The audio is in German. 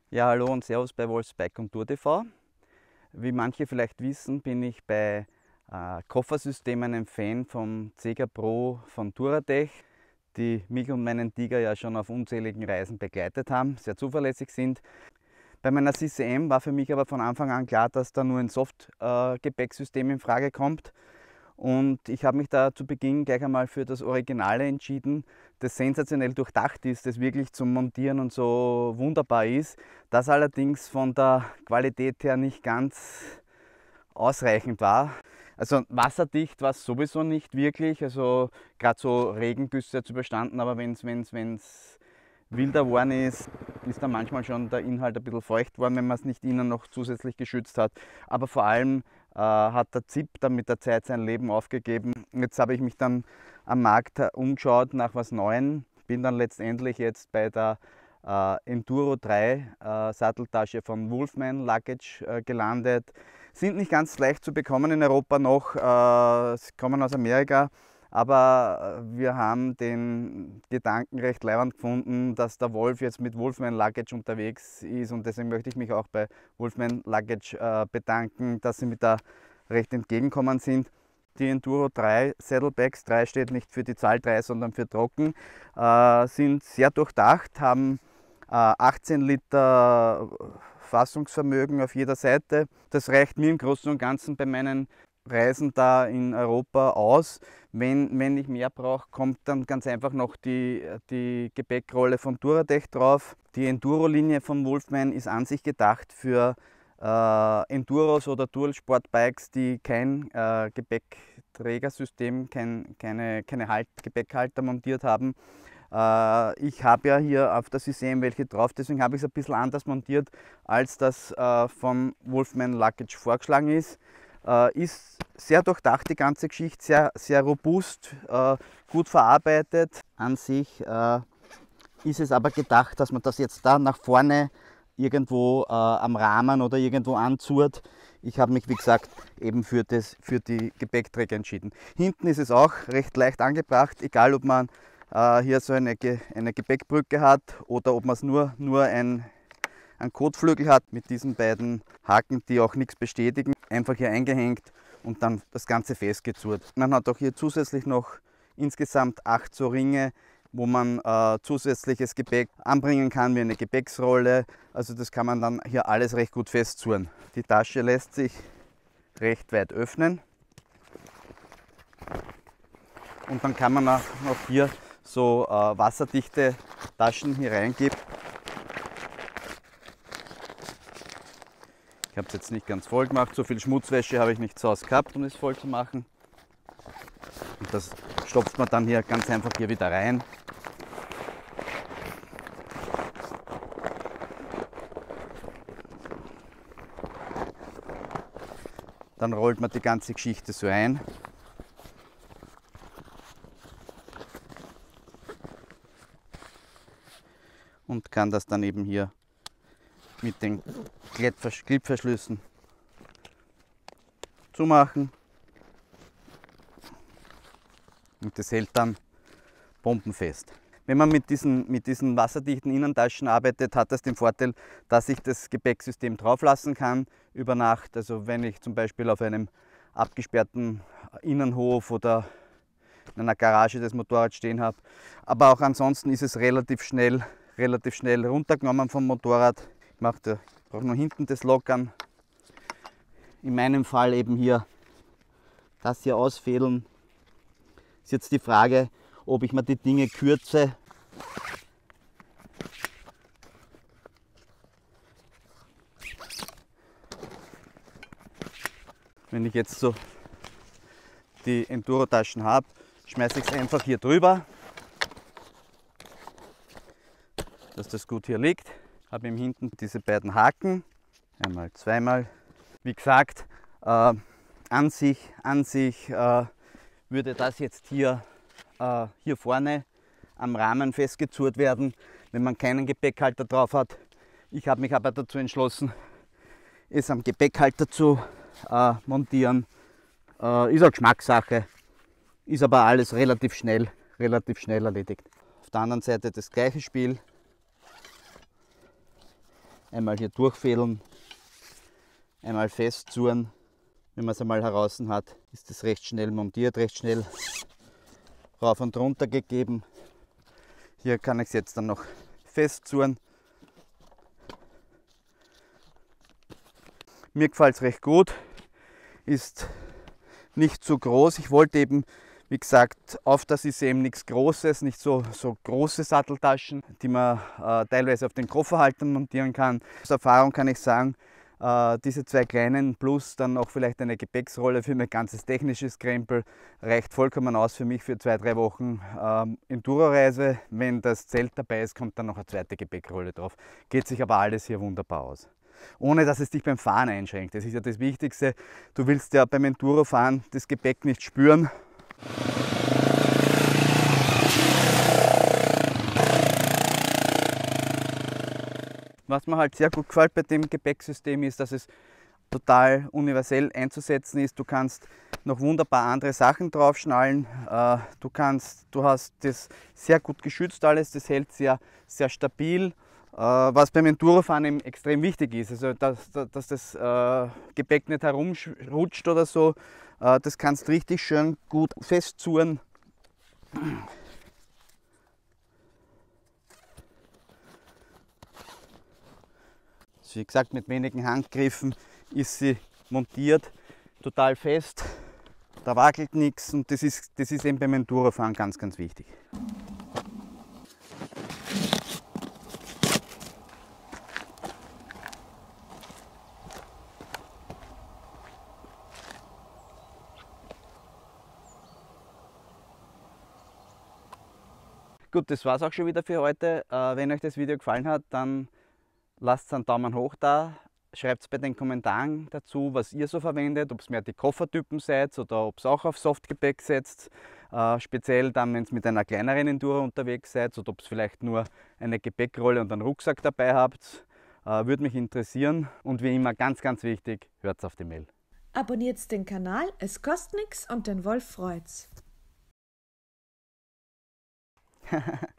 Ja, hallo und Servus bei Wolfs Bike und Tour TV. Wie manche vielleicht wissen, bin ich bei Koffersystemen ein Fan vom Cega Pro von Touratech, die mich und meinen Tiger ja schon auf unzähligen Reisen begleitet haben, sehr zuverlässig sind. Bei meiner CCM war für mich aber von Anfang an klar, dass da nur ein Soft-Gepäcksystem in Frage kommt. Und ich habe mich da zu Beginn gleich einmal für das Originale entschieden, das sensationell durchdacht ist, das wirklich zum Montieren und so wunderbar ist, das allerdings von der Qualität her nicht ganz ausreichend war. Also wasserdicht war es sowieso nicht wirklich, also gerade so Regengüsse zu bestanden, aber wenn es wilder geworden ist, ist dann manchmal schon der Inhalt ein bisschen feucht geworden, wenn man es nicht innen noch zusätzlich geschützt hat. Aber vor allem hat der ZIP dann mit der Zeit sein Leben aufgegeben. Jetzt habe ich mich dann am Markt umgeschaut nach was Neuem, bin dann letztendlich jetzt bei der Enduro 3 Satteltasche von Wolfman Luggage gelandet. Sind nicht ganz leicht zu bekommen in Europa noch, sie kommen aus Amerika, aber wir haben den Gedanken recht leibend gefunden, dass der Wolf jetzt mit Wolfman Luggage unterwegs ist, und deswegen möchte ich mich auch bei Wolfman Luggage bedanken, dass sie mir da recht entgegenkommen sind. Die Enduro 3 Saddlebags, 3 steht nicht für die Zahl 3, sondern für trocken, sind sehr durchdacht, haben 18 Liter Fassungsvermögen auf jeder Seite. Das reicht mir im Großen und Ganzen bei meinen Reisen da in Europa aus. Wenn ich mehr brauche, kommt dann ganz einfach noch die Gepäckrolle von Touratech drauf. Die Enduro-Linie von Wolfman ist an sich gedacht für Enduros oder Dual-Sportbikes, die kein Gepäckträgersystem, keine Gepäckhalter montiert haben. Ich habe ja hier auf der CCM welche drauf, deswegen habe ich es ein bisschen anders montiert, als das von Wolfman Luggage vorgeschlagen ist. Ist sehr durchdacht, die ganze Geschichte, sehr robust, gut verarbeitet. An sich ist es aber gedacht, dass man das jetzt da nach vorne irgendwo am Rahmen oder irgendwo anzurrt. Ich habe mich, wie gesagt, eben für die Gepäckträger entschieden. Hinten ist es auch recht leicht angebracht, egal ob man hier so eine Gepäckbrücke hat oder ob man es nur einen Kotflügel hat mit diesen beiden Haken, die auch nichts bestätigen. Einfach hier eingehängt und dann das Ganze festgezurrt. Man hat auch hier zusätzlich noch insgesamt 8 so Ringe, wo man zusätzliches Gepäck anbringen kann, wie eine Gepäcksrolle. Also das kann man dann hier alles recht gut festzurren. Die Tasche lässt sich recht weit öffnen. Und dann kann man auch noch hier so wasserdichte Taschen hier reingeben. Ich habe es jetzt nicht ganz voll gemacht, so viel Schmutzwäsche habe ich nicht zu Hause gehabt, um es voll zu machen. Und das stopft man dann hier ganz einfach hier wieder rein. Dann rollt man die ganze Geschichte so ein. Und kann das dann eben hier mit den Klettverschlüssen zumachen. Und das hält dann bombenfest. Wenn man mit diesen wasserdichten Innentaschen arbeitet, hat das den Vorteil, dass ich das Gepäcksystem drauf lassen kann über Nacht. Also wenn ich zum Beispiel auf einem abgesperrten Innenhof oder in einer Garage das Motorrad stehen habe. Aber auch ansonsten ist es relativ schnell runtergenommen vom Motorrad. Ich brauche nur hinten das Lockern. In meinem Fall eben hier das hier ausfädeln. Ist jetzt die Frage, ob ich mir die Dinge kürze. Wenn ich jetzt so die Enduro-Taschen habe, schmeiße ich es einfach hier drüber, dass das gut hier liegt. Habe im hinten diese beiden Haken, einmal, zweimal. Wie gesagt, an sich würde das jetzt hier vorne am Rahmen festgezurrt werden, wenn man keinen Gepäckhalter drauf hat. Ich habe mich aber dazu entschlossen, es am Gepäckhalter zu montieren. Ist eine Geschmackssache, ist aber alles relativ schnell erledigt. Auf der anderen Seite das gleiche Spiel. Einmal hier durchfädeln, einmal festzurren. Wenn man es einmal heraus hat, ist es recht schnell montiert, recht schnell rauf und runter gegeben. Hier kann ich es jetzt dann noch festzurren. Mir gefällt es recht gut, ist nicht zu groß. Ich wollte eben, wie gesagt, auf das ist eben nichts Großes, nicht so große Satteltaschen, die man teilweise auf den Kofferhaltern montieren kann. Aus Erfahrung kann ich sagen, diese zwei kleinen plus dann auch vielleicht eine Gepäcksrolle für mein ganzes technisches Krempel reicht vollkommen aus für mich für 2-3 Wochen Enduro-Reise. Wenn das Zelt dabei ist, kommt dann noch eine zweite Gepäckrolle drauf. Geht sich aber alles hier wunderbar aus. Ohne dass es dich beim Fahren einschränkt. Das ist ja das Wichtigste. Du willst ja beim Enduro-Fahren das Gepäck nicht spüren. Was mir halt sehr gut gefällt bei dem Gepäcksystem ist, dass es total universell einzusetzen ist. Du kannst noch wunderbar andere Sachen draufschnallen. Du hast das sehr gut geschützt alles, das hält sehr stabil. Was beim Endurofahren eben extrem wichtig ist, also dass das Gepäck nicht herumrutscht oder so, das kannst richtig schön gut festzurren. Wie gesagt, mit wenigen Handgriffen ist sie montiert, total fest, da wackelt nichts und das ist eben beim Endurofahren ganz wichtig. Gut, das war es auch schon wieder für heute. Wenn euch das Video gefallen hat, dann lasst einen Daumen hoch da. Schreibt bei den Kommentaren dazu, was ihr so verwendet, ob es mehr die Koffertypen seid oder ob es auch auf Softgepäck setzt. Speziell dann, wenn es mit einer kleineren Enduro unterwegs seid oder ob es vielleicht nur eine Gepäckrolle und einen Rucksack dabei habt. Würde mich interessieren. Und wie immer ganz wichtig, hört auf die Mail. Abonniert den Kanal, es kostet nichts und den Wolf freut's.